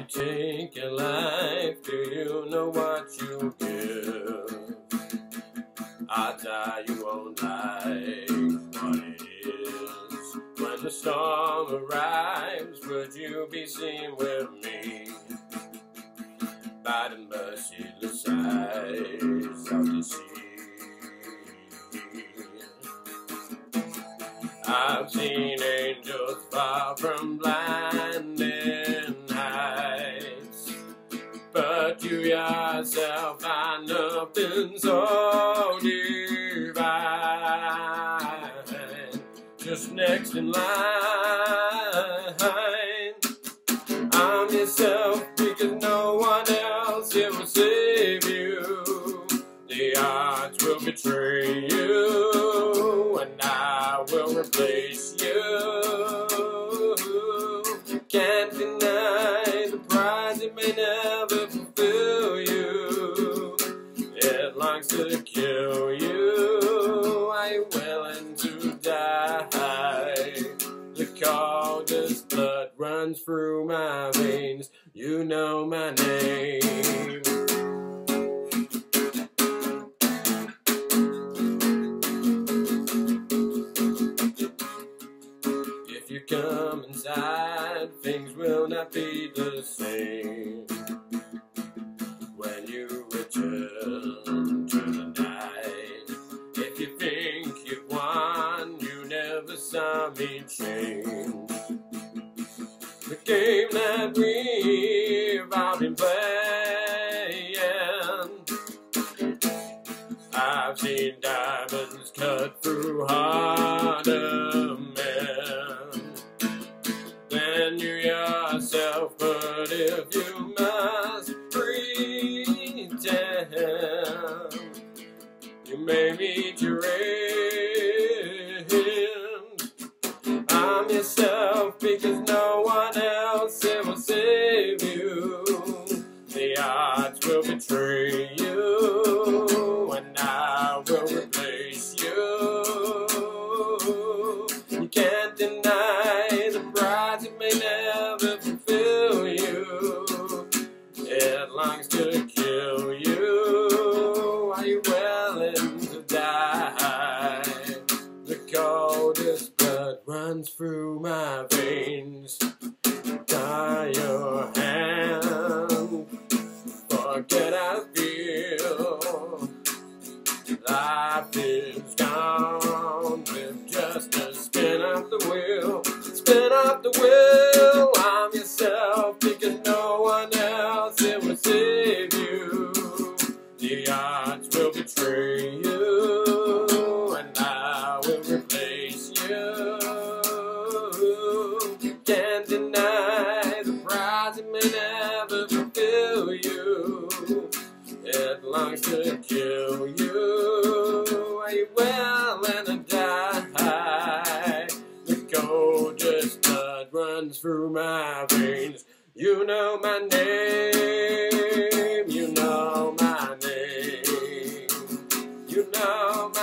take your life, do you know what you give? I tell you won't like what it is. When the storm arrives, would you be seen with me? By the merciless eyes of the sea. I've seen angels far from blinding heights, but you yourself are nothing so divine. Just next in line, I'm yourself because no one else here will save you. The odds will betray you, and I will replace you. Can't deny the prize, it may never fulfill you. It longs to kill you. Are you willing to die? The coldest blood runs through my veins. You know my name. If you come inside, things will not be the same. When you return to the night, if you think you won, you never saw me change. The game that we've all been playing, I've seen diamonds cut through harder men than you yourself. But if you must pretend, you may meet your end. I'm yourself because no one else will save you. The odds will betray you, and I will replace you. You can't deny the prize, it may never fulfill you. It longs to kill you. Are you willing to die? The coldest blood runs through my veins. Tie your hand, forget how I feel. Life is gone with just a spin of the wheel. Spin of the wheel. I'm yourself because no one else it will save you. The odds will betray you, and I will replace you. You can't deny the prize, it may never fulfill you. It longs to kill you. Are you willing to die? The coldest blood runs through my veins. You know my name. You know my name. You know my